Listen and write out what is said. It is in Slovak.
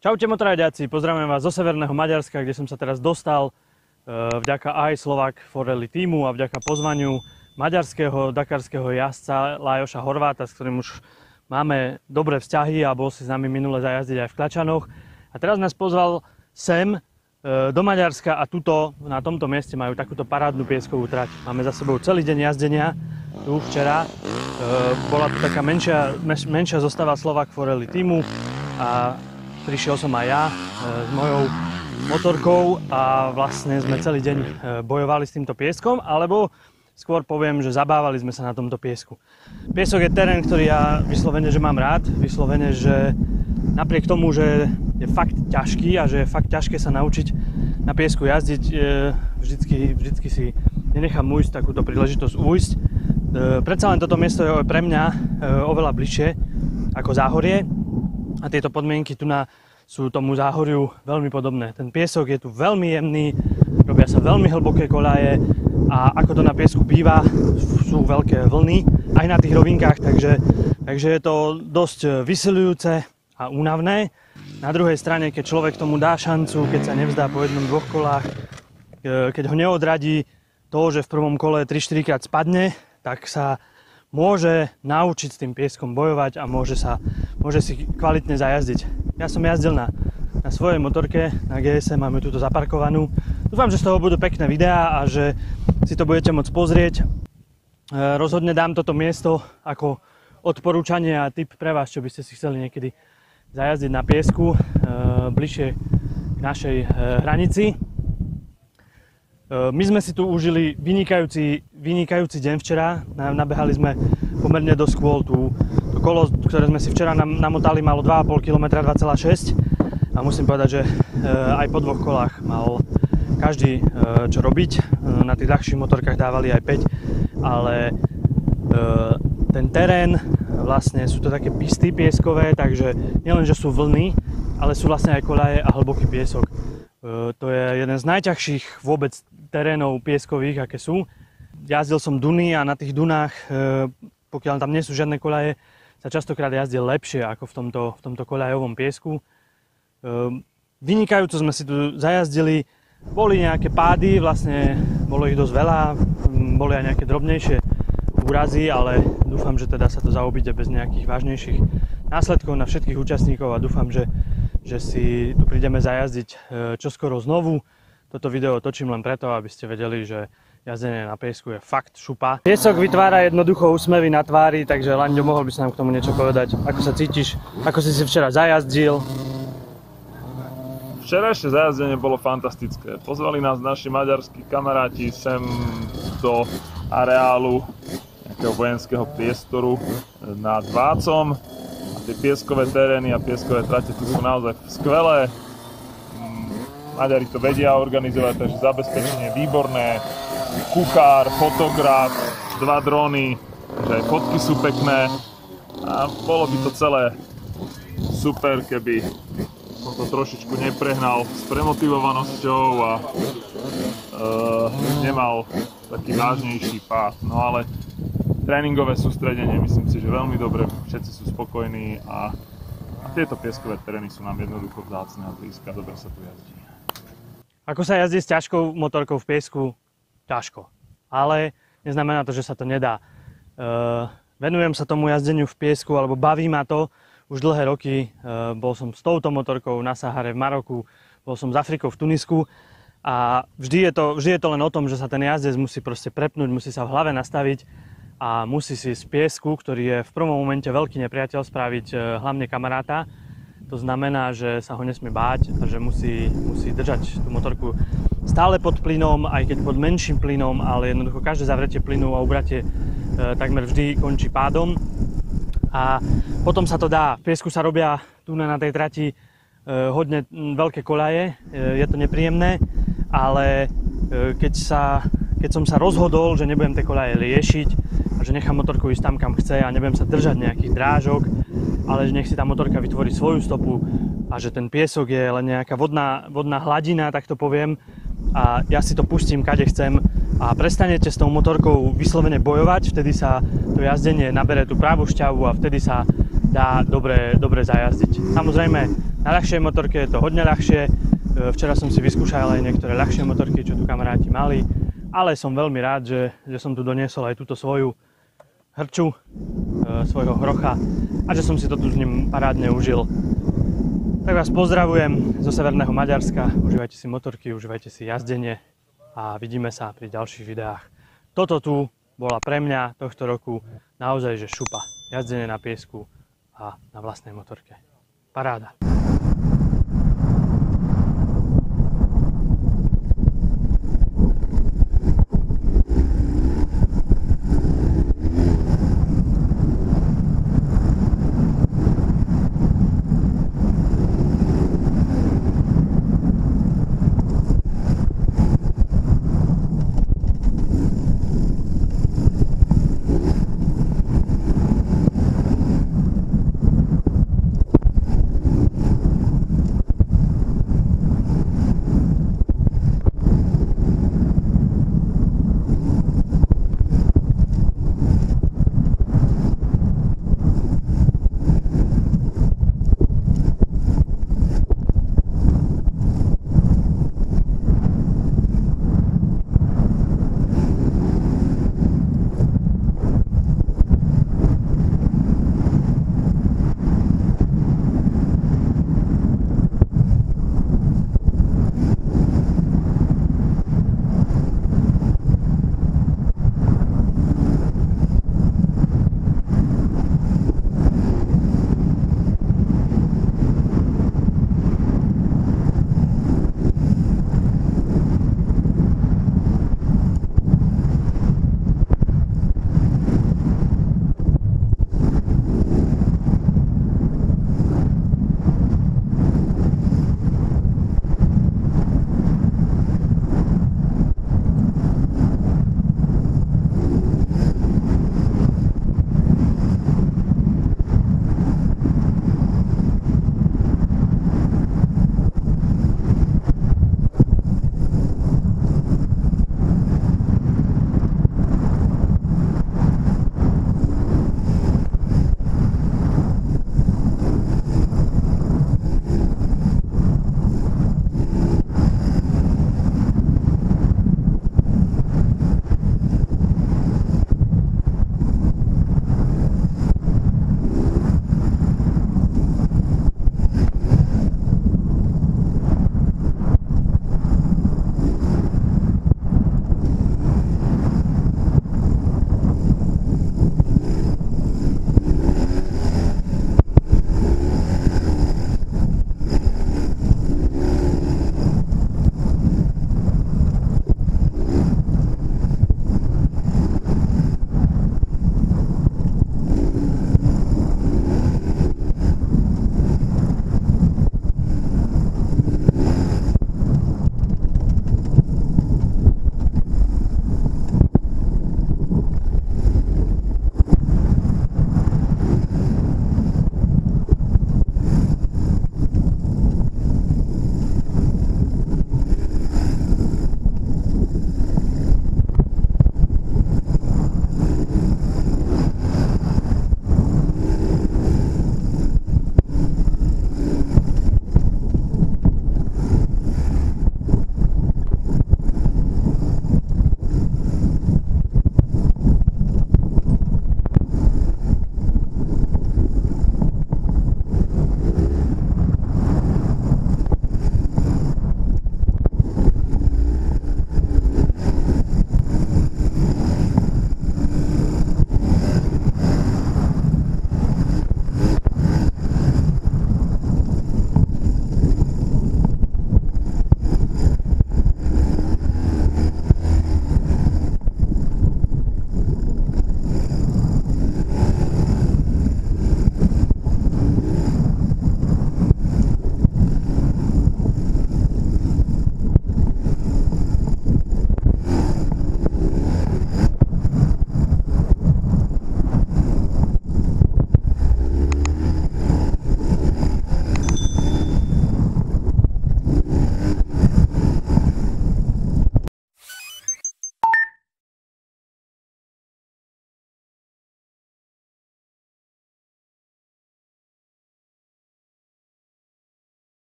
Čaute motorajďáci, pozdravujem vás zo severného Maďarska, kde som sa teraz dostal vďaka aj Slovak 4 Rally týmu a vďaka pozvaniu maďarského dakarského jazdca Lajoša Horváta, s ktorým už máme dobré vzťahy a bol si s nami minule zajazdiť aj v Klačanoch. A teraz nás pozval sem do Maďarska a tuto, na tomto mieste majú takúto parádnu pieskovú trať. Máme za sebou celý deň jazdenia, tu včera. Bola tu taká menšia zostava Slovak 4 Rally týmu a prišiel som aj ja s mojou motorkou a vlastne sme celý deň bojovali s týmto pieskom, alebo skôr poviem, že zabávali sme sa na tomto piesku. Piesok je terén, ktorý ja vyslovene, že mám rád, vyslovene, že napriek tomu, že je fakt ťažký a že je fakt ťažké sa naučiť na piesku jazdiť, vždycky si nenechám ujsť takúto príležitosť ujsť. Predsa len toto miesto je pre mňa oveľa bližšie ako Záhorie. A tieto podmienky tu sú tomu Záhoriu veľmi podobné. Ten piesok je tu veľmi jemný, robia sa veľmi hlboké koľaje a ako to na piesku býva, sú veľké vlny aj na tých rovinkách, takže je to dosť vysiľujúce a únavné. Na druhej strane, keď človek tomu dá šancu, keď sa nevzdá po jednom, dvoch kolách, keď ho neodradí to, že v prvom kole 3-4 krát spadne, tak sa môže naučiť s tým pieskom bojovať a môže si kvalitne zajazdiť. Ja som jazdil na svojej motorke, na GS, máme túto zaparkovanú. Dúfam, že z toho budú pekné videá a že si to budete môcť pozrieť. Rozhodne dám toto miesto ako odporúčanie a tip pre vás, čo by ste si chceli niekedy zajazdiť na piesku bližšie k našej hranici. My sme si tu užili vynikajúci deň včera. Nabehali sme pomerne dosť kôl. To kolo, ktoré sme si včera namotali, malo 2,5 km, 2,6 a musím povedať, že aj po dvoch kolách mal každý čo robiť. Na tých ľahších motorkách dávali aj 5, ale ten terén, vlastne sú to také pisty pieskové, takže nielen, že sú vlny, ale sú vlastne aj koľaje a hlboký piesok. To je jeden z najťažších vôbec terénov pieskových, aké sú. Jazdil som duny a na tých dunách, pokiaľ tam nie sú žiadne koľaje, sa častokrát jazdil lepšie ako v tomto koľajovom piesku. Vynikajúco sme si tu zajazdili, boli nejaké pády, vlastne bolo ich dosť veľa, boli aj nejaké drobnejšie úrazy, ale dúfam, že teda sa to zaobíde bez nejakých vážnejších následkov na všetkých účastníkov a dúfam, že si tu prídeme zajazdiť čoskoro znovu. Toto video točím len preto, aby ste vedeli, že jazdenie na piesku je fakt šupa. Piesok vytvára jednoducho úsmevy na tvári, takže Laňo, mohol by sa nám k tomu niečo povedať? Ako sa cítiš? Ako si včera zajazdil? Včerajšie zajazdenie bolo fantastické. Pozvali nás naši maďarskí kamaráti sem do areálu nejakého vojenského priestoru nad Vácom. Tie pieskové terény a pieskové trate tu sú naozaj skvelé. Maďari to vedia organizovať, takže zabezpečenie výborné. Kuchár, fotograf, 2 dróny, že aj fotky sú pekné. A bolo by to celé super, keby som to trošičku neprehnal s premotivovanosťou a nemal taký vážnejší pád. No ale tréningové sústredenie, myslím si, že veľmi dobre, všetci sú spokojní a tieto pieskové terény sú nám jednoducho vzácne a blízka, dobre sa tu jazdí. Ako sa jazdí s ťažkou motorkou v piesku? Ťažko. Ale neznamená to, že sa to nedá. Venujem sa tomu jazdeniu v piesku, alebo baví ma to už dlhé roky. Bol som s touto motorkou na Sahare v Maroku, bol som s Afrikou v Tunisku a vždy je to len o tom, že sa ten jazdec musí proste prepnúť, musí sa v hlave nastaviť a musí si z piesku, ktorý je v prvom momente veľký nepriateľ, spraviť hlavne kamaráta. To znamená, že sa ho nesmie báť a že musí držať tú motorku stále pod plynom, aj keď pod menším plynom, ale jednoducho každé zavretie plynu a ubratie takmer vždy končí pádom. A potom sa to dá. V piesku sa robia tu na tej trati hodne veľké koľaje, je to nepríjemné, ale keď som sa rozhodol, že nebudem tie koľaje riešiť a že nechám motorku ísť tam, kam chce a nebudem sa držať nejakých drážok, ale že nech si tá motorka vytvorí svoju stopu a že ten piesok je len nejaká vodná hladina, tak to poviem, a ja si to pustím kade chcem a prestanete s tou motorkou vyslovene bojovať, vtedy sa to jazdenie nabere tú pravú šťavu a vtedy sa dá dobre zajazdiť. Samozrejme, Na ľahšej motorke je to hodne ľahšie. Včera som si vyskúšal aj niektoré ľahšie motorky, čo tu kamaráti mali, ale som veľmi rád, že som tu doniesol aj túto svoju hrču, svojho hrocha a že som si to tu s ním parádne užil. Tak vás pozdravujem zo severného Maďarska, užívajte si motorky, užívajte si jazdenie a vidíme sa pri ďalších videách. Toto tu bola pre mňa tohto roku naozaj že šupa. Jazdenie na piesku a na vlastnej motorke. Paráda.